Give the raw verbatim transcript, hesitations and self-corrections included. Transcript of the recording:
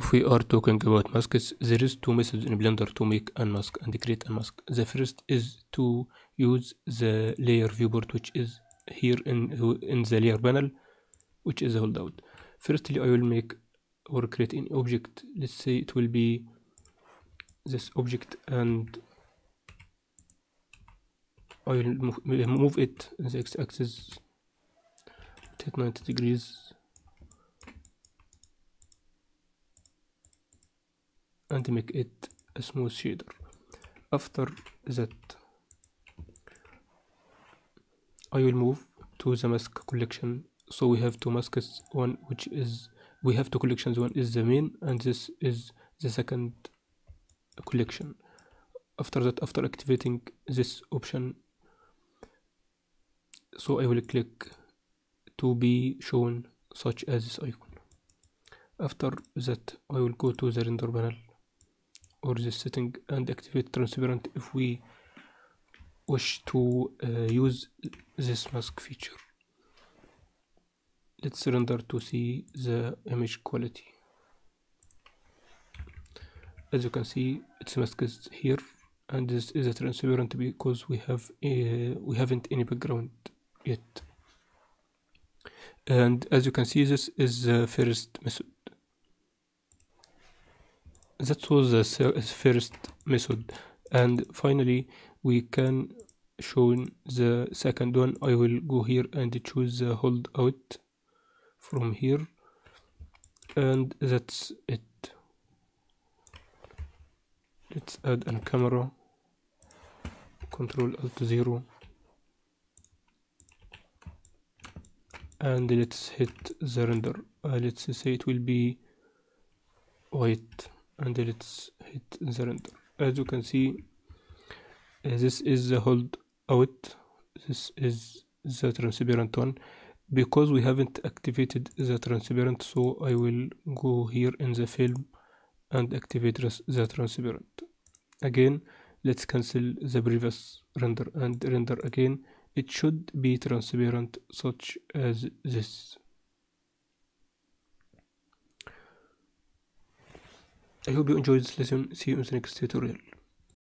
If we are talking about masks, there is two methods in Blender to make a mask and create a mask. The first is to use the layer viewport, which is here in in the layer panel, which is a holdout. Firstly, I will make or create an object. Let's say it will be this object, and I will move, move it in the x-axis at ninety degrees. And make it a smooth shader. After that, I will move to the mask collection. So we have two masks, one which is we have two collections, one is the main and this is the second collection. After that, after activating this option, so I will click to be shown such as this icon. After that, I will go to the render panel or this setting and activate transparent if we wish to uh, use this mask feature. Let's render to see the image quality. As you can see, its mask is here, and this is a transparent because we have uh, we haven't any background yet. And as you can see, this is the first method. That was the first method, and finally we can show the second one. I will go here and choose the hold out from here, and that's it. Let's add a camera, control alt zero, and let's hit the render. Uh, let's say it will be white, and let's hit the render. As you can see, uh, this is the hold out, this is the transparent one. Because we haven't activated the transparent, so I will go here in the film and activate the transparent. Again, let's cancel the previous render and render again. It should be transparent such as this. I hope you enjoyed this lesson. See you in the next tutorial.